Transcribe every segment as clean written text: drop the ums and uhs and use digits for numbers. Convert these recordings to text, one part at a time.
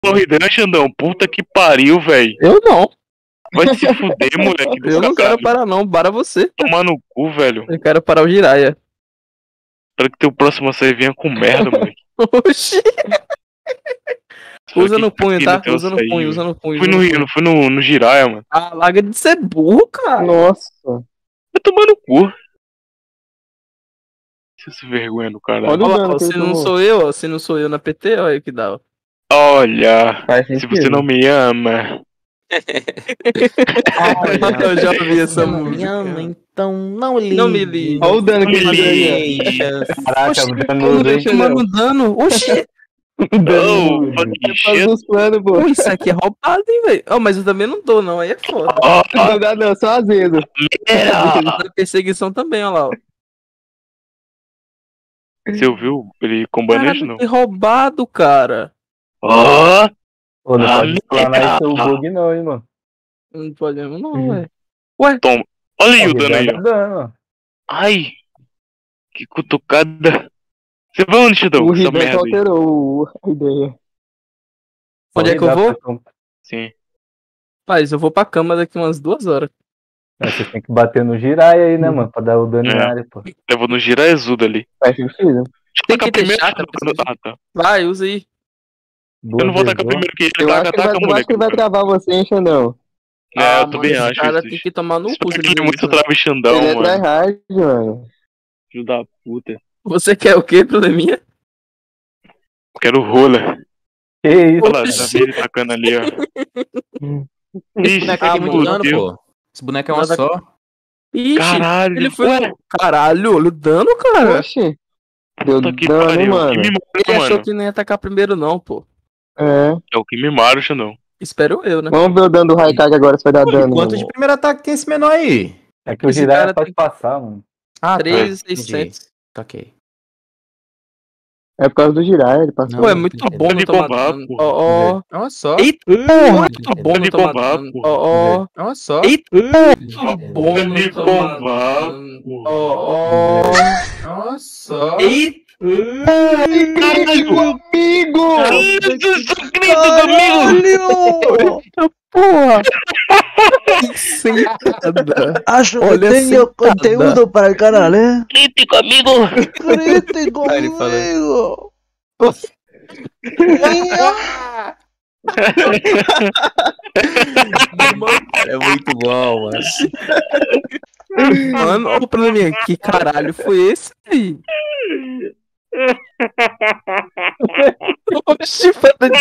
corrida, Xandão. Puta que pariu, velho. Eu não. Vai se fuder, moleque. do Eu não quero caralho. parar, não. Para você. Tomar no cu, velho. Eu quero parar o Jiraya. Espero que teu próximo açaí venha com merda, moleque. Oxi. Espero Usa que no punho, aqui tá? teu Usa no açaí, punho, velho. usa no punho. Fui usa no no Rio, punho. não fui no Jiraya, mano. Ah, larga de ser burro, cara. Nossa. Vai tomar no cu. Se vergonha do caralho. Olha o Olha lá, dano ó, que se ele não tomou. sou eu, ó. Se não sou eu na PT, olha aí que dá, ó. Olha, Faz se sentido. você não me ama. Eu já ouvi essa Não me música. ama, então não ligue. Não me ligue. Olha o dano que ele Não me deu aí, Caraca, Oxi, dano eu não bem. tô tomando dano. Oxi. ó. O dano Oh, fucking faz shit. dos planos, pô. Pô, isso aqui é roubado, hein, velho. Oh, mas eu também não dou, não. Aí é foda. Não dá não, só azedo. Na perseguição também, olha lá, ó. Você ouviu ele combando isso, não? Caralho, que roubado, cara. Ó, Pô, não Ah, pode explanar merda. isso o bug não, hein, mano. Não pode mesmo, não, Uhum. velho. olha aí o dano aí, ó. Dano. Ai, que cutucada. Você vai onde, Xandão? O Essa Ribeiro merda aí. alterou a ideia. Onde é que eu vou? Sim. Mas eu vou pra cama daqui umas 2 horas. Você tem que bater no Jiraiya aí, né, mano? Pra dar o dano É. na área, pô. Eu vou no Giraezudo ali. Faz sentido. Tem Tacar que ter primeiro, chácara, Xandão, precisa- Ah, tá. Vai, usa aí. Eu não vou tacar primeiro que ele. Eu acho Taca, que ele vai travar você, hein, Xandão. É, eu também mano, acho. esse cara isso. tem que tomar no Isso cu. se porque ele ele é fizer muito isso, né? travexandão, Ele é mano. tryhard, mano. Filho da puta. Você quer o quê, probleminha? Quero rola. Que isso? Olha lá, já vi ele tacando ali, ó. Esse boneco aqui é muito dano, fudeu. pô. Esse boneco é uma Nada- só. Ixi, Caralho. ele foi. Ué, Caralho, olha o dano, cara. Oxi. Deu puta que dano, pariu. mano. Que me Ele mara, achou mano. que não ia atacar primeiro, não, pô. É. É o que me mara, Xandão. Espero eu, né? Vamos ver o dano do Raikage agora, se vai dar dano. Quanto de primeiro ataque tem esse menor aí? É que o Esse Jiraiya cara pode tem- passar, mano. Ah, 3.600. Ok. É por causa do Jiraiya, ele passou. Não, Pô, é muito entendi. bom Ele não tomar bombar, dano. pô. Ó, ó. É uma só. Eita, porra, muito bom Ele não tomar bombar, dano. pô. Ó, ó. É uma só. Eita, porra, bom Ele não tomar bombar, dano. pô. Ó, ó. É uma só. Eita, Caralho! Amigo! Jesus Cristo, comigo! porra. Sem nada. Acho que Olha tenho essa conteúdo para el canal, ¿eh? Crítico, amigo! Crítico, Aí ele fala. amigo. É muito bom, mano. Mano, olha o probleminha. Que caralho foi esse aí? Oxi,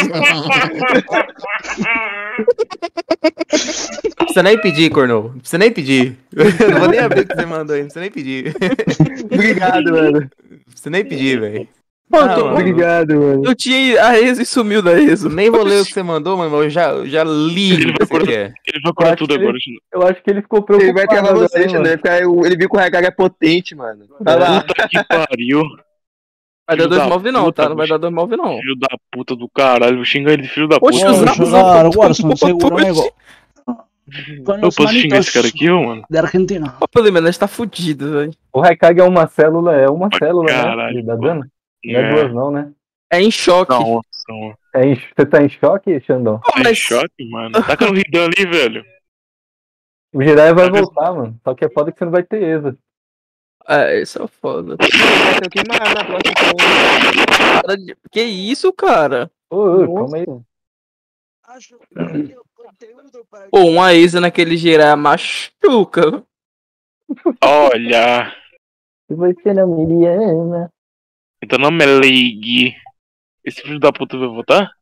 Não precisa nem pedir, Cornô. Não precisa nem pedir. Eu não vou nem abrir o que você mandou aí. Não precisa nem pedir. Obrigado, mano. Não precisa nem pedir, velho. Mano, mano. Obrigado, mano. eu tinha a ESO e sumiu da ESO. Nem vou ler o que você mandou, mano. Eu já li o que você quer. Ele vai curar acho tudo que agora, Xandão. Eu acho que ele ficou preocupado. Ele vai travar agora, você, mano. Xandão. Ele viu que o Raikage é potente, mano. Olha lá. Puta que pariu. Vai dar Filho 2 da move não, puta, tá? Não vai bicho. dar 2 move não. Filho da puta do caralho. Vou xingar ele de filho da puta. Oxe, Vamos os jugar Zapos Warzone, seguro, amigo. Con Eu los posso xingar esse cara manitos aqui, ô, mano? de Argentina. Ó, pelo menos tá fudido, velho. O Raikage é uma célula, né? caralho, Que dá pô. dano? Não é duas, não, né? É em choque. Nossa, mano. Você tá em choque, Xandão? Pô, Tá em mas choque, mano. Taca no Ridan ali, velho. O Jiraiya vai Tá voltar, mano. Só que é foda que você não vai ter Eza. é, isso é foda. Vai ter o queimar na próxima. Cara que isso, cara? Ô, calma aí. Acho que tenho conteúdo para el Pô, uma ESO naquele girar machuca. Olha. Se você não me ama. Então não me ligue. Esse filho da puta vai voltar?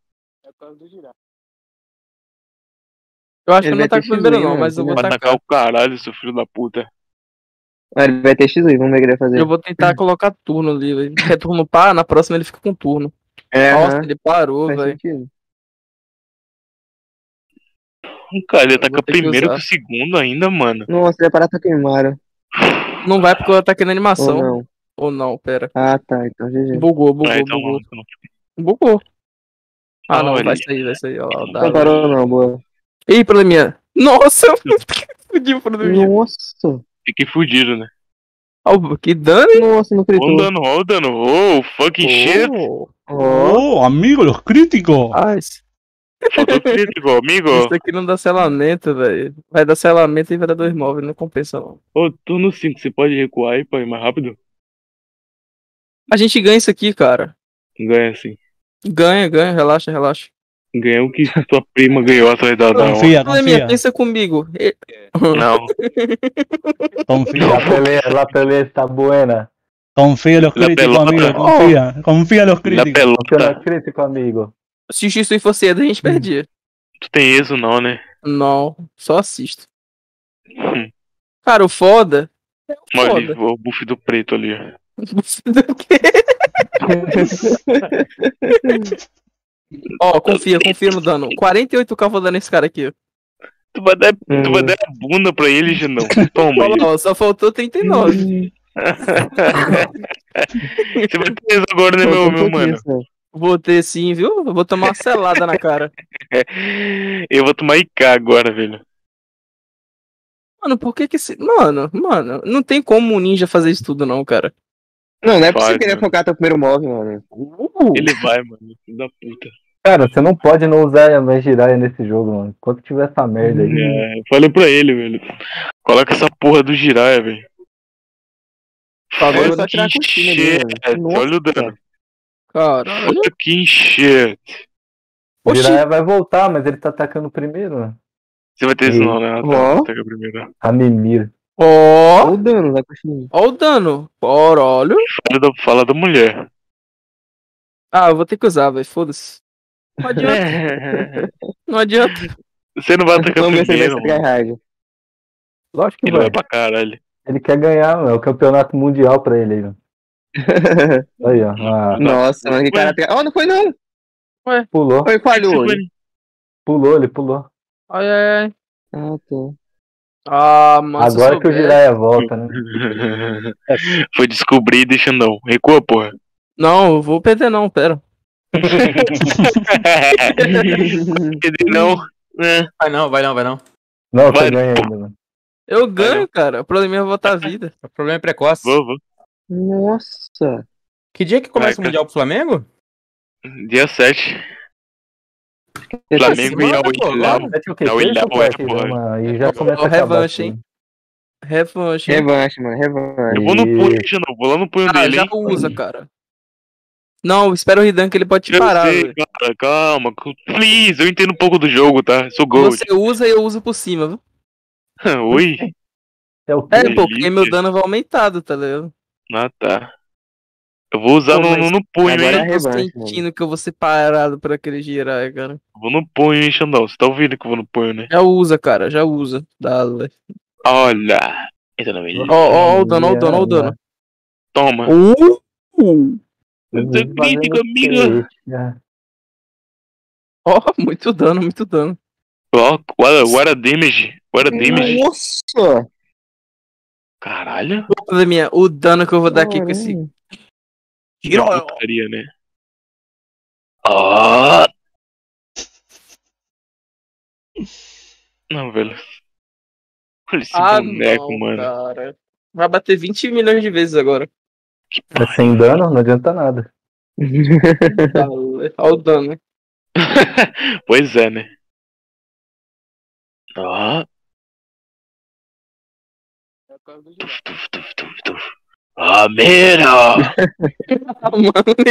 Eu acho que Ele eu não vai tá ter com primeiro X-Wing, não, né? mas eu vou Vai tacar. tacar o caralho, seu filho da puta. Ah, ele vai ter X-Wing, vamos ver o que ele vai fazer. Eu vou tentar colocar turno ali, velho. Quer turno par, na próxima ele fica com turno. É, Nossa, aham. ele parou, Faz velho. sentido. Cara, ele Eu ataca vou ter que primeiro usar. que o segundo ainda, mano. Nossa, ele vai parar pra queimar. Não vai porque eu ataquei na Ou animação. não. Ou não, pera. Ah, tá. Então GG. Bugou, bugou, Ah, então, bugou. não. Bugou. Ah, não, Olha. vai sair, ó lá. Não Dá, parou não, boa. Ih, probleminha. Nossa, eu fudi o probleminha. Nossa. Fiquei fudido, né? Ó, que dano, hein? Nossa, não gritou. Ó o dano. Oh, fucking shit. Oh. Ó. Oh, amigo, los críticos. Rapaz. Faltou crítico, amigo. Isso aqui não dá selamento, velho. Vai dar selamento e vai dar 2 móveis, não compensa não. Ô, tô no 5, você pode recuar aí pra ir mais rápido? A gente ganha isso aqui, cara. Ganha sim. Ganha, relaxa, relaxa. Ganha o que tua prima ganhou atrás da hora. Confia, Probleminha, confia. pensa comigo. Não, Confía. La pelea está buena. Confía en los La críticos, pelota. amigo. Confía. Confía en los na críticos. Confia pelota. no crítico, amigo. Se o X fosse cedo, a gente perdia. Tu tem isso não, né? Não, só assisto. Hum. Cara, o foda. É o Olha foda. ali, o buff do preto ali. Ó. Do quê? Ó, confia no dano. 48k eu vou dar nesse cara aqui. Tu vai dar a bunda pra ele, Genão. Toma aí. Olha lá, ó, só faltou 39. Você vai ter isso agora, né, meu mano? Vou ter sim, viu? Eu vou tomar uma selada na cara. Eu vou tomar IK agora, velho. Mano, por que que esse... Mano, não tem como um ninja fazer isso tudo não, cara. Não é pra Faz, você querer mano. focar teu primeiro mob, mano. Ele vai, mano. Filho da puta. Cara, você não pode não usar a Magia Jiraiya nesse jogo, mano. Enquanto tiver essa merda aí. É, falei pra ele, velho. Coloca essa porra do Jiraiya, velho. Agora é só Fucking tirar a cortina ali, shit. mano. Olha o dano. Caralho. Fucking shit. O Oxi. Jiraiya vai voltar, mas ele tá atacando primeiro, mano. Você vai ter isso não, né? Ó. Pega primeiro. A Mimir. Ó, Olha o dano da cortina. ó o dano. Caralho. Fala da mulher. Ah, eu vou ter que usar, velho. Foda-se. Não adianta. Não adianta. Você não vai atacar Vamos ver se ele vai primeiro, ser mano. tryhard. Lógico que Ele vai vai. pra caralho. Ele quer ganhar, mano. É o campeonato mundial pra ele aí, mano. Aí, ó. Ah, Nossa, mano, que cara. Ó, não foi não. pulou. Foi, falhou. Ele. Ele pulou. Ai, ai, ai. Ah, tá. Ah, mano. se eu Agora que o soubesse. Jiraiya volta, né? Foi descobrir e deixa não. Recua, porra. Não, eu vou perder não, pera. Não. É. Vai não, vai não, vai não. Não, Vai, você ganha ainda, mano. Eu ganho, cara. O problema é botar a vida. O problema é precoce. Vou. Nossa. Que dia que começa Vai, o Mundial pro Flamengo? Dia 7. Flamengo e semana, pô, Al-Hilal. agora? É tipo o quê? Não, ele Terça ou leva quarta, porra. mano? Aí já começa Ó, a acabar. revanche, tudo. hein? Revanche. hein? Revanche, mano, revanche. Eu vou no punho, não. Vou lá no punho Ah, dele, já hein? usa, cara. Não, espera o Ridan que ele pode te Eu parar, sei, velho. cara, calma. Please, eu entendo um pouco do jogo, tá? Sou gold. Você usa e eu uso por cima, viu? Oi? É o quê? É, pô, porque delícia. meu dano vai aumentado, tá ligado? Ah, tá. Eu vou usar Pô, no, mas no punho, agora hein? é Eu tô revanche, sentindo que eu vou ser parado por aquele girar, cara. Vou no punho, hein, Xandão? Você tá ouvindo que eu vou no punho, né? Já usa, cara, já usa. Dá, velho. Olha. Entra na minha. Ó o dano, ó o dano, ó o dano. Toma. Fazendo Seu crítico, amigo. delícia. Ó, muito dano, muito dano. Ó, what a damage. What a damage. Nossa. Caralho. Probleminha, o dano que eu vou dar aqui com esse. Que putaria, né? Ó. Não, velho. Olha esse boneco, não, mano. cara. Vai bater 20 milhões de vezes agora. Que É sem dano, não adianta nada. Tá, velho. Ó o dano, né? Pois é, né? Ó. Tuf, tuf, tuf, tuf. Ah, mira! Ah, mano, nem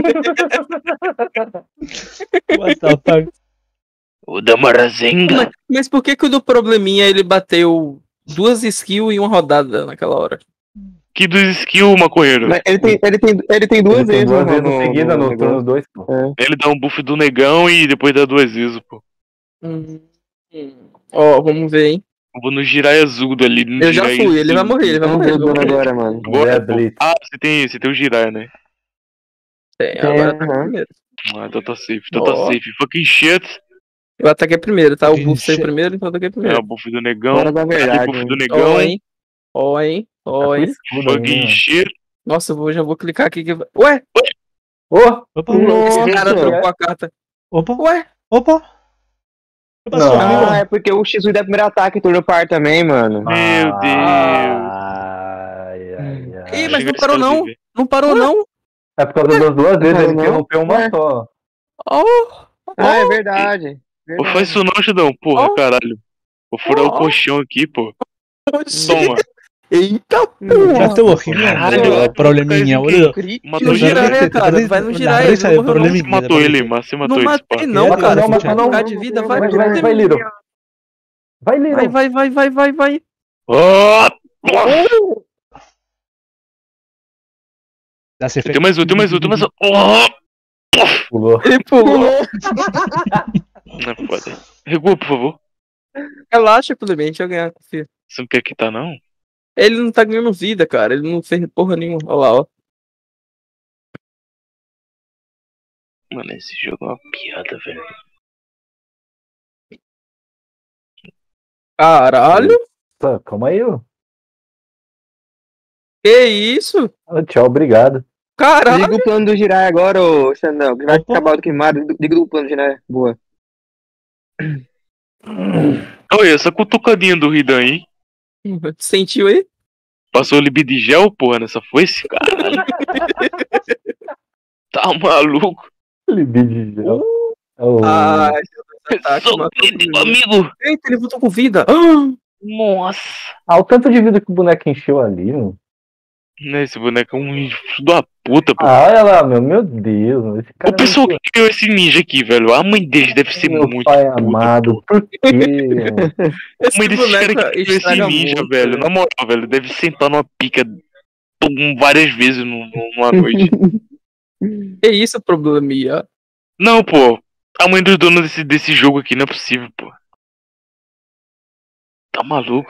What the fuck? O Damarazenga. Mas por que que o do probleminha ele bateu 2 skills em uma rodada naquela hora? Que dos skill, maconheiro. Mas ele tem duas Ele tem vezes, duas no- vezes no- seguida no turno negócio. 2, pô. Ele dá um buff do negão e depois dá 2 ISO, pô. Ó, vamos ver, hein? Eu vou no Jiraiya Azudo ali. No Eu já Jiraiya fui, ele vai Azudo. morrer, ele vai Vamos morrer. ver o dano agora, mano. Agora, É a pô. Blitz. Ah, você tem o Jiraiya, né? Tem, agora tá aham. primeiro. Ah, então tá safe, então tá Ó. safe. Fucking shit. Eu ataquei primeiro, tá? O buff Ixi. saiu primeiro, então eu ataquei É primeiro. o buff do negão. Hora da verdade, Cadê o buff do hein? negão? Ó, hein? Ó, hein? Ó, hein? Escudo Fucking ainda. shit. Nossa, já vou clicar aqui. Ué? Ô! Opa, Esse cara Nossa. trocou a carta. opa, Ué? opa. O que passou, Não. amigo? Ah, é porque o X é primeiro ataque, turno par também, mano. Meu Deus. Ai, ai, ai. Ih, mas Chega não parou a não. escrever. Não parou não. É por causa das duas vezes, ele Não. interrompeu uma Ué. só. Ó, Ah, é verdade. Pô, faz isso não, Xandão. Porra, Ó. caralho. Vou furar o colchão aqui, pô. Toma. Eita, Ya tuvo Caralho, probleminha, boludo. Matou No Jiraiya, ele. cara. Vai no La Jiraiya. risa Ele de não morreu, não. probleminha. Você matou ele, mas você matou Não ele, matei, pá. não, Não, cara. não, Se não, ficar de vida, vai. Vai, Liro. Vai, Liro. Vai. Ah! Las Tem mais um. Ah! Pulou. Ele pulou. Não é foda. Regula, por favor. Relaxa, Clemente, eu ganhar, confia. Você não quer quitar, não? Ele não tá ganhando vida, cara. Ele não fez porra nenhuma. Olha lá, ó. Mano, esse jogo é uma piada, velho. Caralho? Tá, calma aí, ó. Que isso? Tchau, obrigado. Caralho? Liga o plano do Jiraiya agora, ô Xandão, que vai Opa. acabar do queimado. Liga o plano do Jiraiya. Boa. Olha, essa cutucadinha do Ridan aí. Sentiu aí? Passou libido de gel, porra, nessa foice, caralho. Tá maluco? Libido de gel. Oh. Ah, esse ataque Sou matou meu muito. amigo. Eita, ele voltou com vida. Ah! Nossa. Ah, o tanto de vida que o boneco encheu ali, mano. Né, esse boneco é um filho da puta, pô. Ah, olha lá, meu Deus. Esse O cara pessoal que criou esse ninja aqui, velho, a mãe dele deve ser meu muito pai puta, amado. pô. Por quê? A Esse mãe desse cara boneco que criou esse estraga ninja, muito, velho, na moral, velho, deve sentar numa pica várias vezes numa noite. Que isso, probleminha? Não, pô, a mãe dos donos desse jogo aqui não é possível, pô. Tá maluco?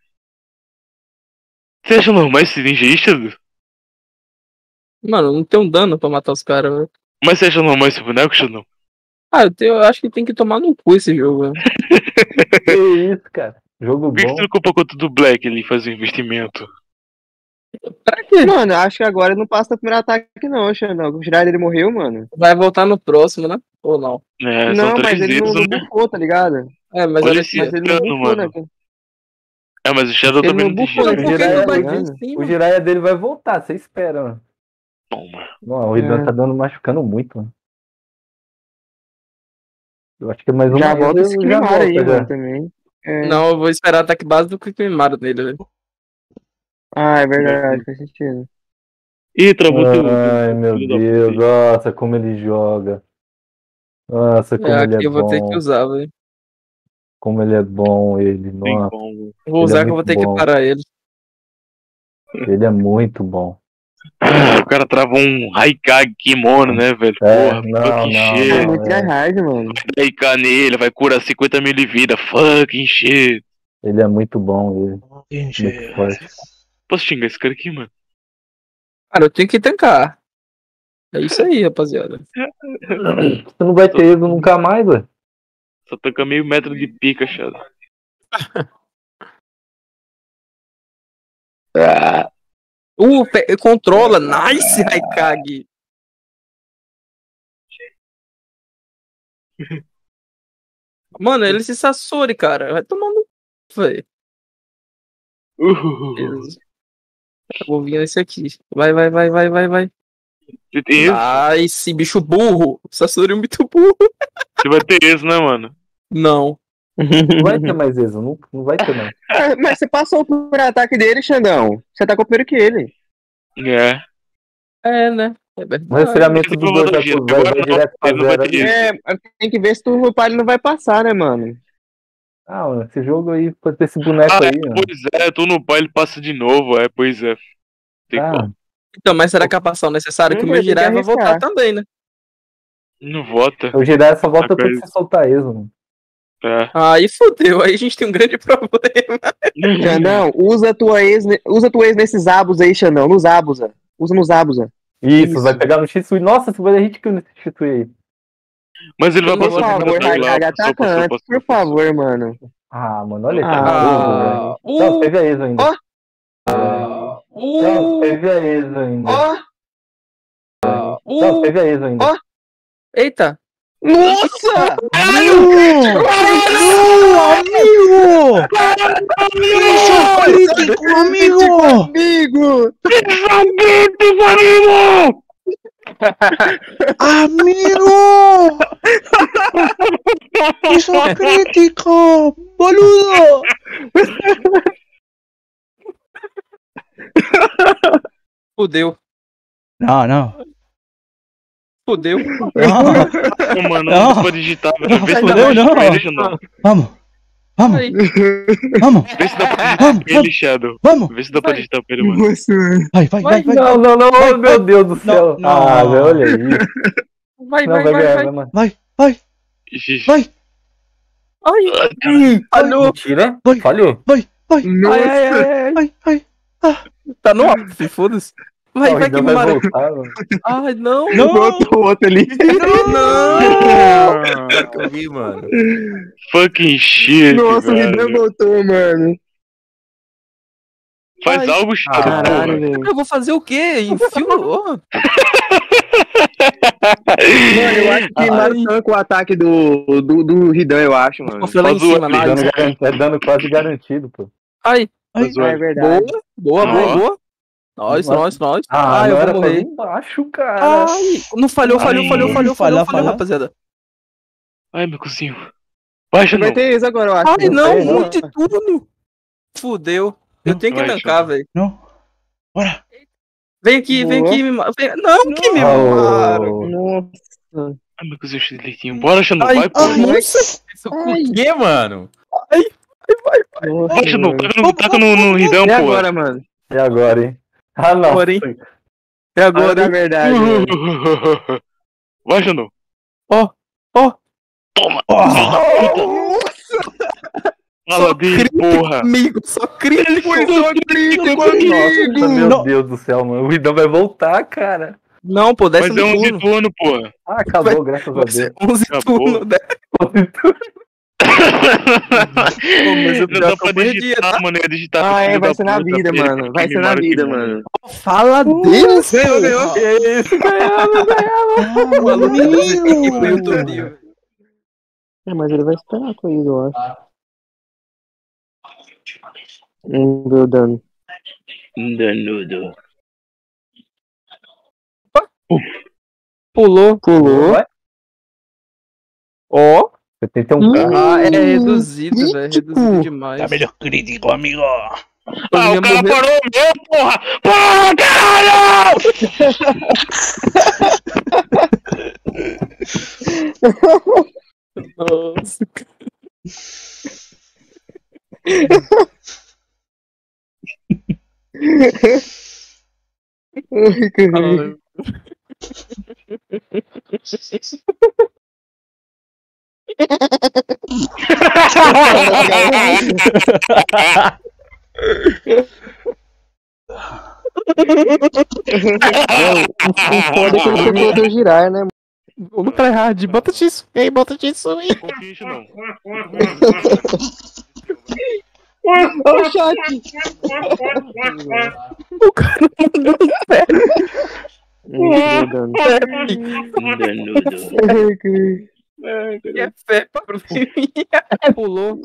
Você acha normal esse ninja aí, Xadu? Mano, não tem um dano pra matar os caras, velho. Mas você acha normal esse boneco, Xadu? Ah, eu acho que tem que tomar no cu esse jogo, velho. Que isso, cara? Jogo Por que bom. você não comprou conta do Black ali fazer um investimento? Pra quê? Mano, acho que agora não passa do primeiro ataque, não, Xandão. O Jiraiya dele morreu, mano. Vai voltar no próximo, né? Ou não? É, Não, são mas 3 ele não dedos, né? bufou, tá ligado? É, mas Olha olha esse aqui. Mas ele não dano, bufou, mano. né? É, mas o Shadow Ele também não não tem bufou, jeito. Por que Jiraiya, ele vai tá vir ligado? assim, O mano? Jiraiya dele vai voltar, você espera, mano. Toma. Não, o Ridan É. tá machucando muito, mano. Eu acho que mais uma Já vez volta esse eu já Kimimaro aí, volto, mano, já. também. É. Não, eu vou esperar ataque base do Kikimaro nele, velho. Ah, é verdade, faz sentido. Ih, travou teu. Ai, meu filho da Deus, puta. nossa, como ele joga. Nossa, como É, ele aqui é eu vou ter bom. que usar, velho. Como ele é bom, ele. Tem Nossa, como. Vou Ele usar é que eu vou muito ter que bom. parar ele. ele é muito bom. Ah, o cara travou um Raikage Kimono, né, velho? É, Porra, não, fucking não, É shit. muito tryhard, mano. Vai Raikage nele, vai curar 50 mil de vida. Fucking shit. Ele é muito bom, ele. Muito forte. Posso xingar esse cara aqui, mano? Cara, eu tenho que tancar. É isso aí, rapaziada. Você não vai ter erro nunca mais, ué. Só toca meio metro de pica, Shadow. Ah, Controla. Nice, Raikage. Mano, ele se Sasori, cara. Vai tomando. Velho. Beleza. Eu vou vir nesse aqui. Vai. Você tem esse? Nice, bicho burro. Sasori é muito burro. Você vai ter esse, né, mano? Não. Não vai ter mais isso, não vai ter mais. Ah, mas você passou o primeiro ataque dele, Xandão. Você atacou primeiro que ele. É. É, né? É O verdade. resfriamento Esse dos dois provavelmente vai agora não, direto pra ele não vai zero ter ali. É, tem que ver se o pai não vai passar, né, mano? Ah, mano, esse jogo aí, pode ter esse boneco Ah, aí, mano. pois é, tu no pai ele passa de novo, pois é. Tem Ah, como. Então, mas será que a passar o necessário que o meu Tem que Jiraiya vai voltar arriscar. também, né? Não vota. o Jiraiya só volta Ah, quando você soltar isso, mano. É. Aí fodeu, aí a gente tem um grande problema. Xandão, usa tua ex nesses abos aí, Xandão. Nos abusa. Usa nos abusa. Isso, vai pegar no Shisui. Nossa, você vai dar hit kill nesse Shisui aí. Mas ele vai Por passar favor, de lá. Raikage, ataca antes. Por favor, mano. Ah, mano, olha esse Ah, jogo, velho. Não, teve a ex ainda. Ó. Não, teve a ex ainda. Ó! Não, teve a ex ainda. Ó. Eita! Nossa! amigo! Isso, crítico, amigo! Amigo! Pensamento, amigo! Amigo! Hizo crítico, boludo. Fudeu. Não. Fudeu. Não. Ô, mano, Não. não pode digitar, velho. Vê se Não, dá pra não. digitar ele, Xandão. Vamos. Ai, Vê se dá pra digitar ele, Shadow. Vamos. Vê se dá pra digitar pra ele, mano. Nossa, mano. Vai. Não, oh, meu Deus do céu. Não. Ah, velho, olha aí. vai, Não, vai, vai vai, ganhar, vai. vai, mano. Vai. Ai, falhou. Mentira. Vai. Falhou. Vai. Ai. Tá no off, foda-se. Vai que Então me vai mata. voltar, mano. Ai, não. Não. Botou o outro ali. Não! Pior que eu vi, mano. Fucking shit, Nossa, o velho. Ridan botou, mano. Faz Ai, algo, Shadow, Caralho, porra. velho. Eu vou fazer o quê? Enfio. Oh. Mano, eu acho que Ai. mataram com o ataque do Ridan, eu acho, mano. Foi lá em Faz o cima, upgrade. nice. É dano quase garantido, pô. Ai, Faz o É verdade. boa. Ó. Nós. Ah, Eu não vou era pra morrer. vir embaixo, cara. Ai, não falhou, Falhou. rapaziada. Ai, meu cozinho. Vai, Xandão. Vai ter isso agora, eu acho. Ai, não, sei, não. muito de turno. Fudeu. Eu tenho que Vai, tancar, Xandão. velho. Não. Bora. Vem aqui, Boa. me mata. Não, que me mata. Oh, Nossa. Ai, meu cozinho cheio de leitinho. Bora, Xandão. Ai, Vai, pô. nossa. O que, mano? Nossa, Vai, Xandão. mano. Taca no Ridão, E pô. agora, mano? E agora, hein? Ah, não. Agora, hein? É Agora agora, é hein? verdade, mano. Vai, Xandão. Ó. Toma. Oh. Paladino, porra. Amigo, só crítico. Nossa, meu Não. Deus do céu, mano. O Ridão vai voltar, cara. Não, pô, Mas décimo é 11 turno. turno, porra. Ah, acabou, graças a Vai ser Deus. 11 Acabou. turno, né? mas eu Não dá pra perdi, digitar, tá? mano. Ia digitar Ah, pro é, filho vai da ser na puta, vida, filho, mano. Vai que ser me na mata vida, aqui, mano. Fala Deus! Ganhou. Que isso? O maluco é fazer pique pro YouTube, velho. É, mas ele vai esperar com isso, eu acho. Ver o dano. Danudo. Pulou. Vai? Ó. 71k. Ah, é reduzido, velho. Reduzido demais. Tá melhor crítico, amigo. Ah, o cara morreu. parou o meu, porra! Porra, caralho! Nossa, Ai, caralho. O foda é que ele tem poder girar, né? Vamos tryhard. Bota X. Ei, bota X aí. Confia isso não. Olha o chat. O cara mandou Ver o dano. Danudo. E é fé pra Pulou.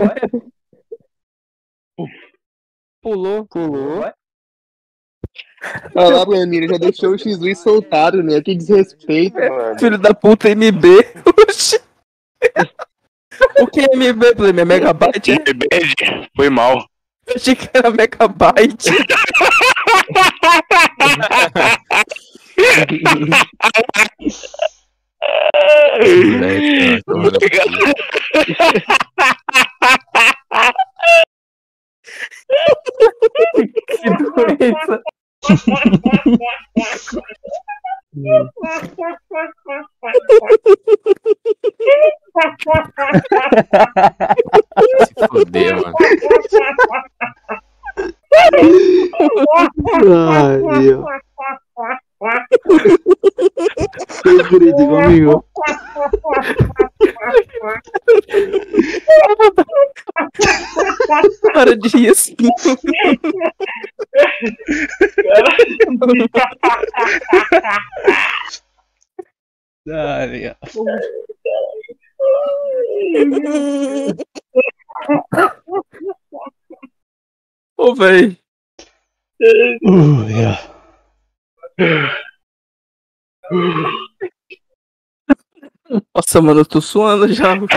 Olha lá, Planilha, já deixou o X1 soltado, né? Que desrespeito, mano. Filho da puta, MB. Oxi. O que é MB, Play? É megabyte? É? Bad, foi mal. Eu achei que era megabyte. Que doença. Se fuder, mano. Ai, eu. Crítico, amigo. Para de rir assim. Dale. Ô, véi. Yeah. Nossa, mano, eu tô suando já. Eu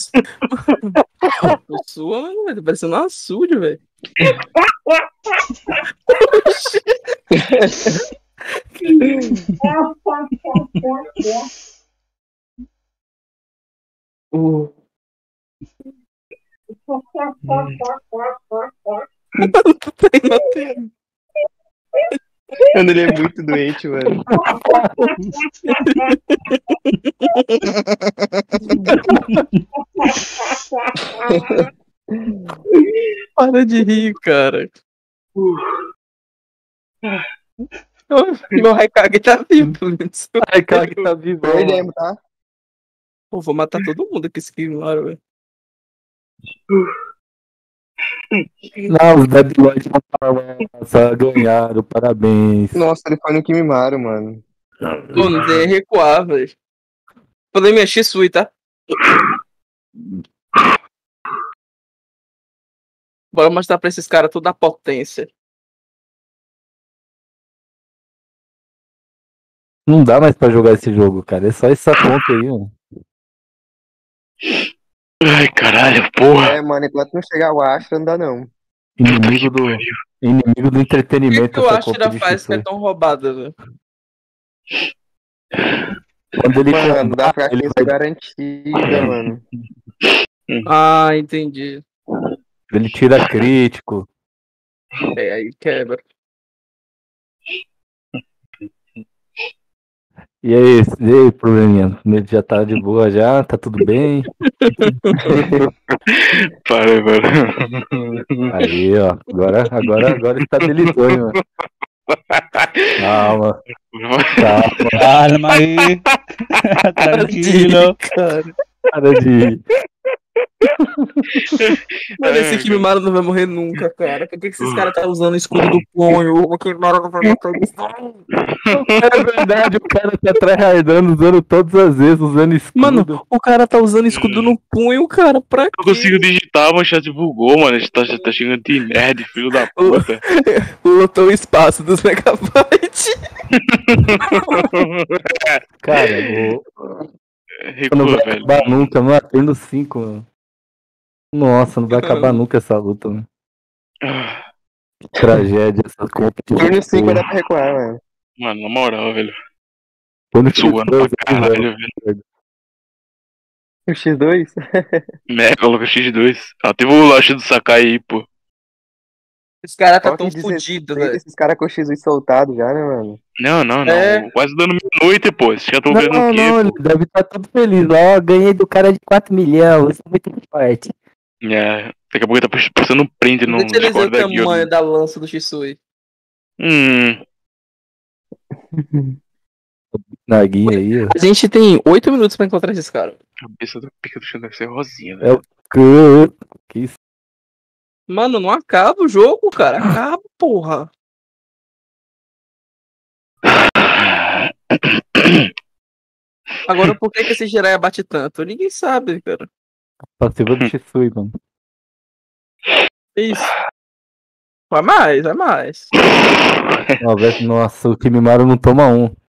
tô suando, velho. Tá parecendo um açude, velho. Mano, ele é muito doente, mano. Para de rir, cara. Meu Raikage tá vivo, pelo menos. Ai, cara, que tá vivo. Perdemos, tá? Pô, vou matar todo mundo aqui esse Kimimaro, velho. Não, os Deadlock só ganharam, parabéns. Nossa, ele foi no Kimimaro, mano. Pô, não tem recuar, velho. Falei minha Shisui, tá? Bora mostrar pra esses caras toda a potência. Não dá mais pra jogar esse jogo, cara. É só essa conta aí, mano. Ai, caralho, porra. É, mano, enquanto não chegar o Astra, não dá não. Inimigo do Por que, entretenimento. que eu essa acho que conta ela de faz que é Shisui. tão roubada, velho? Quando ele Mano, dá combar, ele, fraqueza garantida, mano. Ah, entendi. ele tira crítico. É, aí quebra. E aí, probleminha? Ele já tá de boa já? Tá tudo bem? Para. Aí, ó. Agora estabilizou, hein, mano. Calma. Calma aí. Tranquilo. Para de. Mano, esse Kimimaro não vai morrer nunca, cara. Por que esses caras tá usando o escudo do punho? O Kimimaro não vai matar eles. É verdade, o cara tá tryhardando, usando todas as vezes, usando escudo. Mano, o cara tá usando escudo no punho, cara. Pra Não consigo digitar, mas chat bugou, mano. A gente tá chegando de nerd, filho da puta. lotou o espaço dos megabytes. Cara, não Recua, vai velho. acabar nunca, não atendo 5, mano. Nossa, não vai acabar nunca essa luta, mano. Ah, Que tragédia essa conta. Turno 5 dá pra recuar, mano. Mano, na moral, velho. Quando Suando pra caralho, velho. O X2? Né, coloca X2. Ah, teve o launch do Sakai aí, pô. Esse cara tá Qual tão que fudido, desrespeito velho. esses caras com o X2 soltado já, né, mano? Não. É. Quase dando meia-noite, pô. Esses caras tão vendo o quê, ele pô? deve estar todo feliz. Ó, ganhei do cara de 4 milhões, isso é muito forte. É, daqui a pouco ele tá postando um print no Deixa eles ver Discord o da Guild. tamanho da lança do Shisui. Na guia aí, ó. A gente tem 8 minutos pra encontrar esses caras. Cabeça do pica do chão deve ser rosinha, É velho. o que isso? Mano, não acaba o jogo, cara. Acaba, porra. Agora, por que esse Jiraiya bate tanto? Ninguém sabe, cara. Passiva do Shisui, mano. Isso. Vai mais, vai mais. Nossa, o Kimimaro não toma um.